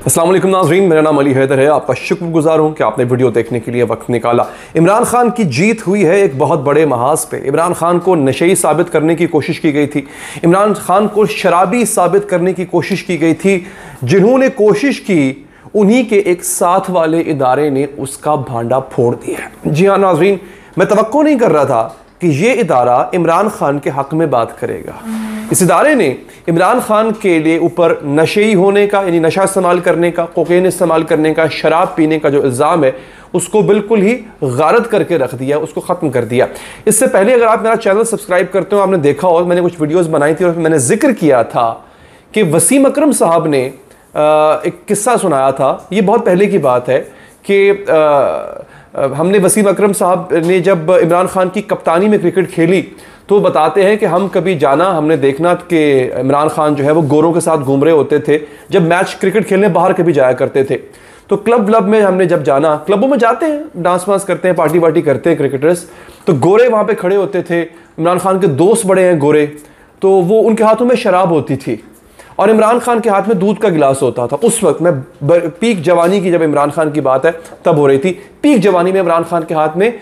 अस्सलाम वालेकुम नाज़रीन, मेरा नाम अली हैदर है। आपका शुक्रगुजार हूँ कि आपने वीडियो देखने के लिए वक्त निकाला। इमरान खान की जीत हुई है एक बहुत बड़े महाज पे। इमरान खान को नशेई साबित करने की कोशिश की गई थी, इमरान खान को शराबी साबित करने की कोशिश की गई थी। जिन्होंने कोशिश की उन्हीं के एक साथ वाले इदारे ने उसका भांडा फोड़ दिया। जी हाँ नाज़रीन, मैं तवक्को नहीं कर रहा था कि ये इदारा इमरान खान के हक़ में बात करेगा। इस इदारे ने इमरान खान के लिए ऊपर नशेई होने का, यानी नशा इस्तेमाल करने का, कोकेन इस्तेमाल करने का, शराब पीने का जो इल्ज़ाम है उसको बिल्कुल ही गारद करके रख दिया, उसको ख़त्म कर दिया। इससे पहले अगर आप मेरा चैनल सब्सक्राइब करते हो, आपने देखा हो मैंने कुछ वीडियोज़ बनाई थी और मैंने जिक्र किया था कि वसीम अकरम साहब ने एक किस्सा सुनाया था। ये बहुत पहले की बात है कि हमने वसीम अकरम साहब ने जब इमरान खान की कप्तानी में क्रिकेट खेली तो बताते हैं कि हम कभी जाना, हमने देखना कि इमरान खान जो है वो गोरों के साथ घूम रहे होते थे। जब मैच क्रिकेट खेलने बाहर कभी जाया करते थे तो क्लब में हमने जब जाना, क्लबों में जाते हैं, डांस वांस करते हैं, पार्टी वार्टी करते हैं क्रिकेटर्स, तो गोरे वहाँ पे खड़े होते थे। इमरान खान के दोस्त बड़े हैं गोरे, तो वो उनके हाथों में शराब होती थी और इमरान खान के हाथ में दूध का गिलास होता था। उस वक्त मैं पीक जवानी की, जब इमरान खान की बात है तब हो रही थी, पीक जवानी में इमरान खान के हाथ में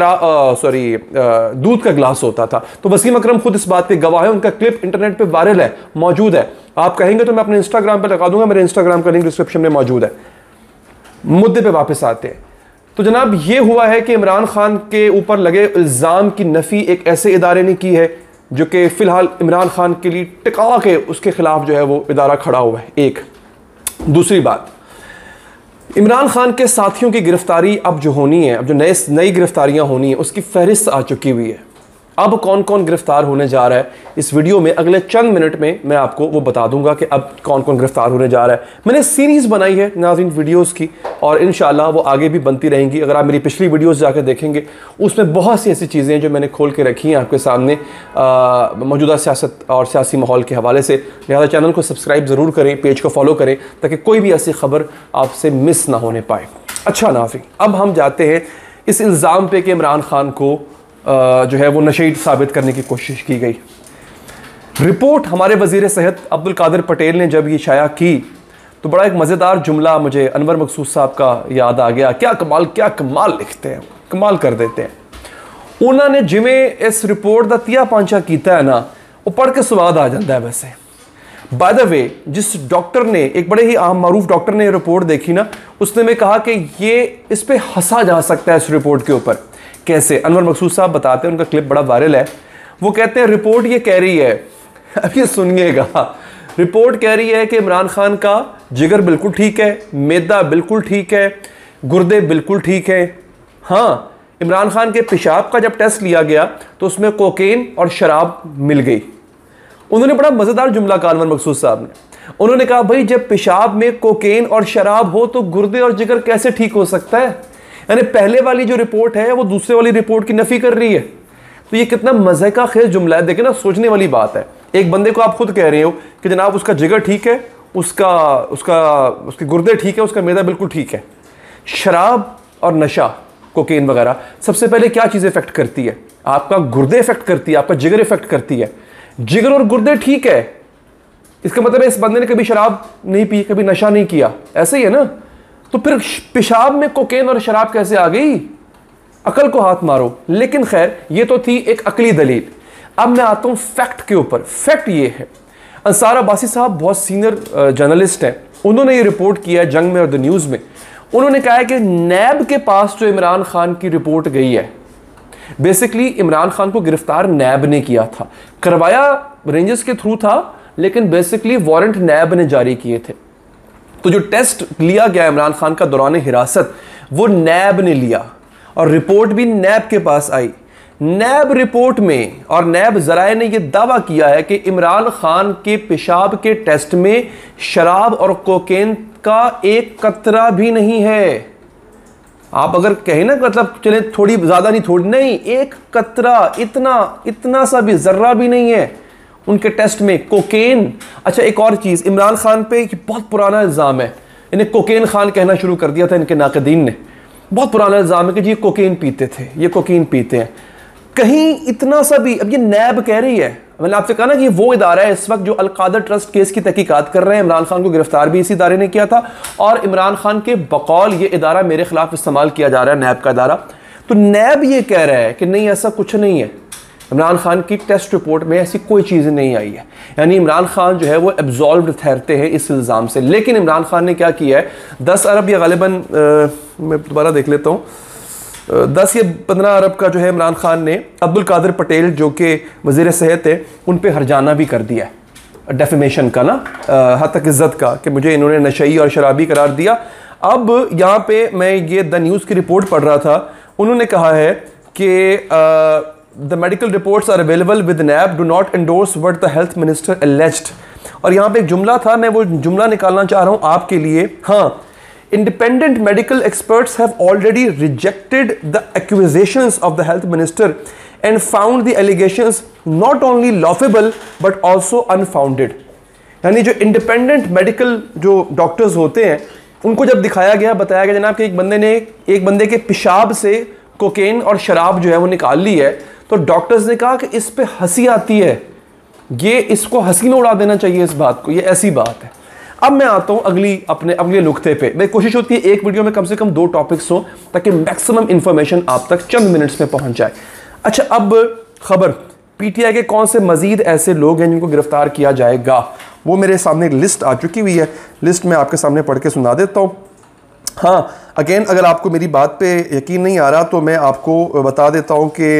दूध का गिलास होता था। तो वसीम अकरम खुद इस बात के गवाह है, उनका क्लिप इंटरनेट पे वायरल है, मौजूद है। आप कहेंगे तो मैं अपने इंस्टाग्राम पे लगा दूंगा, मेरे इंस्टाग्राम का लिंक डिस्क्रिप्शन में मौजूद है। मुद्दे पे वापस आते हैं तो जनाब ये हुआ है कि इमरान खान के ऊपर लगे इल्ज़ाम की नफ़ी एक ऐसे इदारे ने की है जो कि फ़िलहाल इमरान खान के लिए टिका के उसके ख़िलाफ़ जो है वो इदारा खड़ा हुआ है। एक दूसरी बात, इमरान खान के साथियों की गिरफ्तारी अब जो होनी है, अब जो नई गिरफ्तारियां होनी है उसकी फहरिस्त आ चुकी हुई है। अब कौन कौन गिरफ्तार होने जा रहा है इस वीडियो में अगले चंद मिनट में मैं आपको वो बता दूंगा कि अब कौन कौन गिरफ्तार होने जा रहा है। मैंने सीरीज़ बनाई है नाज़रीन वीडियोस की और इंशाल्लाह वो आगे भी बनती रहेंगी। अगर आप मेरी पिछली वीडियोस जाकर देखेंगे उसमें बहुत सी ऐसी चीज़ें हैं जो मैंने खोल के रखी हैं आपके सामने मौजूदा सियासत और सियासी माहौल के हवाले से। लिहाजा चैनल को सब्सक्राइब ज़रूर करें, पेज को फॉलो करें ताकि कोई भी ऐसी खबर आपसे मिस ना होने पाए। अच्छा नाज़रीन, अब हम जाते हैं इस इल्ज़ाम पे कि इमरान खान को जो है वो नशेई साबित करने की कोशिश की गई। रिपोर्ट हमारे वज़ीर सेहत अब्दुल कादिर पटेल ने जब ये शाया की तो बड़ा एक मज़ेदार जुमला मुझे अनवर मकसूद साहब का याद आ गया। क्या कमाल लिखते हैं, कमाल कर देते हैं। उन्होंने जिमें इस रिपोर्ट का तिया पांचा किया है ना, वो पढ़ के स्वाद आ जाता है। वैसे बाय द वे, जिस डॉक्टर ने, एक बड़े ही आम मारूफ डॉक्टर ने रिपोर्ट देखी ना, उसने में कहा कि ये इस पर हंसा जा सकता है इस रिपोर्ट के ऊपर। कैसे? अनवर मकसूद साहब बताते हैं, उनका क्लिप बड़ा वायरल है। वो कहते हैं रिपोर्ट ये कह रही है, अब ये सुनिएगा, रिपोर्ट कह रही है कि इमरान खान का जिगर बिल्कुल ठीक है, मैदा बिल्कुल ठीक है, गुर्दे बिल्कुल ठीक है। हाँ, इमरान खान के पेशाब का जब टेस्ट लिया गया तो उसमें कोकेन और शराब मिल गई। उन्होंने बड़ा मज़ेदार जुमला कहा अनवर मकसूद साहब ने। उन्होंने कहा भाई जब पेशाब में कोकेन और शराब हो तो गुर्दे और जिगर कैसे ठीक हो सकता है? यानी पहले वाली जो रिपोर्ट है वो दूसरे वाली रिपोर्ट की नफ़ी कर रही है। तो ये कितना मज़े का खेल जुमला है, देखें ना, सोचने वाली बात है। एक बंदे को आप खुद कह रहे हो कि जनाब उसका जिगर ठीक है, उसके गुर्दे ठीक है, उसका मैदा बिल्कुल ठीक है। शराब और नशा, कोकेन वगैरह, सबसे पहले क्या चीज़ इफेक्ट करती है? आपका गुर्दे इफेक्ट करती है, आपका जिगर इफेक्ट करती है। जिगर और गुर्दे ठीक है, इसका मतलब है इस बंदे ने कभी शराब नहीं पी, कभी नशा नहीं किया, ऐसे ही है ना। तो फिर पेशाब में कोकेन और शराब कैसे आ गई? अकल को हाथ मारो। लेकिन खैर, ये तो थी एक अकली दलील। अब मैं आता हूं फैक्ट के ऊपर। फैक्ट ये है, अंसार अब्बासी साहब बहुत सीनियर जर्नलिस्ट हैं, उन्होंने ये रिपोर्ट किया है जंग में और द न्यूज़ में। उन्होंने कहा है कि नैब के पास जो इमरान खान की रिपोर्ट गई है, बेसिकली इमरान खान को गिरफ्तार नैब ने किया था, करवाया रेंजर्स के थ्रू था, लेकिन बेसिकली वारंट नैब ने जारी किए थे। तो जो टेस्ट लिया गया इमरान खान का दौरान हिरासत, वो नैब ने लिया और रिपोर्ट भी नैब के पास आई। नैब रिपोर्ट में और नैब ज़राए ने यह दावा किया है कि इमरान खान के पेशाब के टेस्ट में शराब और कोकेन का एक कतरा भी नहीं है। आप अगर कहें ना, मतलब चले थोड़ी ज़्यादा नहीं, थोड़ी नहीं, एक कतरा, इतना सा भी, ज़र्रा भी नहीं है उनके टेस्ट में कोकेन। अच्छा, एक और चीज़, इमरान खान पे बहुत पुराना इल्ज़ाम है, इन्हें कोकेन खान कहना शुरू कर दिया था इनके नाक़दीन ने। बहुत पुराना इल्ज़ाम है कि जी ये कोकेन पीते थे, ये कोकेन पीते हैं। कहीं इतना सा भी, अब ये नैब कह रही है, मैंने आपसे कहा ना कि वो इदारा है इस वक्त जो अलकादर ट्रस्ट केस की तहकीकात कर रहे हैं। इमरान खान को गिरफ्तार भी इसी इदारे ने किया था और इमरान खान के बकौल ये इदारा मेरे खिलाफ इस्तेमाल किया जा रहा है, नैब का इदारा। तो नैब ये कह रहा है कि नहीं ऐसा कुछ नहीं है, इमरान खान की टेस्ट रिपोर्ट में ऐसी कोई चीज़ नहीं आई है, यानी इमरान खान जो है वो एब्जॉल्व्ड ठहरते हैं इस इल्ज़ाम से। लेकिन इमरान खान ने क्या किया है, 10 अरब या गालिबन मैं दोबारा देख लेता हूँ, 10 या 15 अरब का जो है इमरान खान ने अब्दुल कादिर पटेल जो कि वज़ीर सेहत है उन पर हरजाना भी कर दिया है, डेफेमेशन का ना, हद तक इज़्ज़त का, कि मुझे इन्होंने नशई और शराबी करार दिया। अब यहाँ पे मैं ये द न्यूज़ की रिपोर्ट पढ़ रहा था, उन्होंने कहा है कि the medical reports are available with NAB, do not endorse what the health minister alleged. और यहाँ पे एक जुमला था, मैं वो जुमला निकालना चाह रहा हूँ आपके लिए। हाँ, independent medical experts have already rejected the accusations of the health minister and found the allegations not only laughable but also unfounded। यानी जो इंडिपेंडेंट मेडिकल जो डॉक्टर्स होते हैं उनको जब दिखाया गया, बताया गया जनाब कि एक बंदे के पेशाब से कोकेन और शराब जो है वो निकाल ली है, तो डॉक्टर्स ने कहा कि इस पे हंसी आती है, ये इसको हंसी में उड़ा देना चाहिए इस बात को, ये ऐसी बात है। अब मैं आता हूं अगले नुक्ते पे। मेरी कोशिश होती है एक वीडियो में कम से कम 2 टॉपिक्स हो ताकि मैक्सिमम इंफॉर्मेशन आप तक चंद मिनट्स में पहुंच जाए। अच्छा, अब खबर पीटीआई के कौन से मजीद ऐसे लोग हैं जिनको गिरफ्तार किया जाएगा, वो मेरे सामने एक लिस्ट आ चुकी हुई है। लिस्ट में आपके सामने पढ़ के सुना देता हूँ। हाँ, अगेन अगर आपको मेरी बात पे यकीन नहीं आ रहा तो मैं आपको बता देता हूँ कि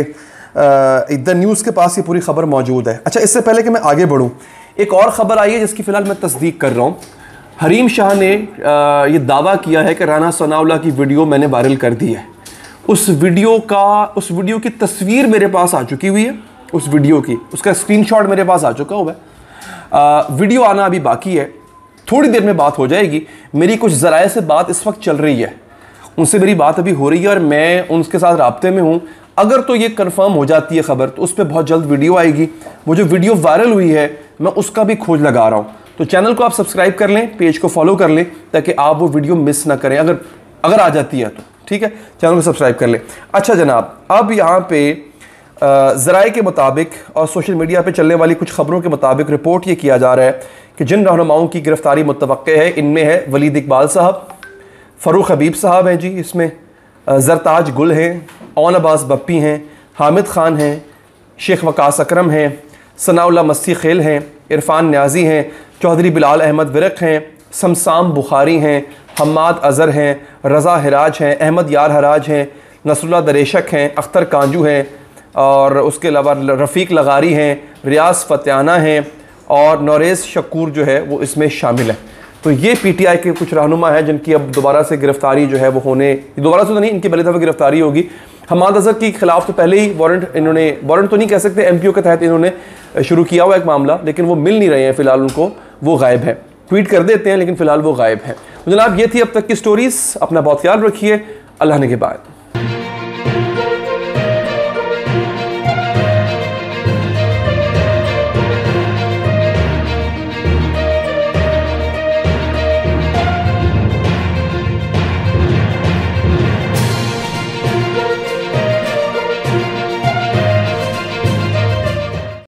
द न्यूज़ के पास ये पूरी खबर मौजूद है। अच्छा, इससे पहले कि मैं आगे बढ़ूँ, एक और ख़बर आई है जिसकी फ़िलहाल मैं तस्दीक कर रहा हूँ। हरीम शाह ने ये दावा किया है कि राना सनाउल्लाह की वीडियो मैंने वायरल कर दी है। उस वीडियो की तस्वीर मेरे पास आ चुकी हुई है, उस वीडियो की, उसका स्क्रीनशॉट मेरे पास आ चुका हुआ है। वीडियो आना अभी बाकी है, थोड़ी देर में बात हो जाएगी। मेरी कुछ ज़राए से बात इस वक्त चल रही है, उनसे मेरी बात अभी हो रही है और मैं उनके साथ राब्ते में हूँ। अगर तो ये कंफर्म हो जाती है खबर तो उस पर बहुत जल्द वीडियो आएगी। वो जो वीडियो वायरल हुई है मैं उसका भी खोज लगा रहा हूँ, तो चैनल को आप सब्सक्राइब कर लें, पेज को फॉलो कर लें ताकि आप वो वीडियो मिस ना करें। अगर आ जाती है तो ठीक है, चैनल को सब्सक्राइब कर लें। अच्छा जनाब, अब यहाँ पे ज़राए के मुताबिक और सोशल मीडिया पे चलने वाली कुछ खबरों के मुताबिक रिपोर्ट ये किया जा रहा है कि जिन रहनुमाओं की गिरफ्तारी मुतवक्के है, इनमें है वलीद इकबाल साहब, फ़रूख हबीब साहब हैं जी, इसमें ज़रताज गुल हैं, ओन अब्बास बप्पी हैं, हामिद ख़ान हैं, शेख वकास अकरम हैं, सनाउल्लाह मस्ती खेल हैं, इरफान न्याजी हैं, चौधरी बिलाल अहमद विरक हैं, समसाम बुखारी हैं, हम्माद अज़हर हैं, रज़ा हिराज हैं, अहमद यार हराज हैं, नसरुल्लाह दरेशक हैं, अख्तर कांजू हैं और उसके अलावा रफ़ीक लगारी हैं, रियाज फ़तियाना हैं और नौरेज़ शकूर जो है वो इसमें शामिल है। तो ये पीटीआई के कुछ रहनुमा हैं जिनकी अब दोबारा से गिरफ्तारी जो है वो होने, दोबारा से तो नहीं, इनकी पहली दफ़ा गिरफ्तारी होगी। हम्माद अज़हर के खिलाफ तो पहले ही वारंट तो नहीं कह सकते, एमपीओ के तहत इन्होंने शुरू किया हुआ एक मामला, लेकिन वो मिल नहीं रहे हैं फ़िलहाल उनको, वो गायब है। ट्वीट कर देते हैं लेकिन फ़िलहाल वो गायब है। तो जनाब ये थी अब तक की स्टोरीज़। अपना बहुत ख्याल रखिए, अल्लाह ने के बाद।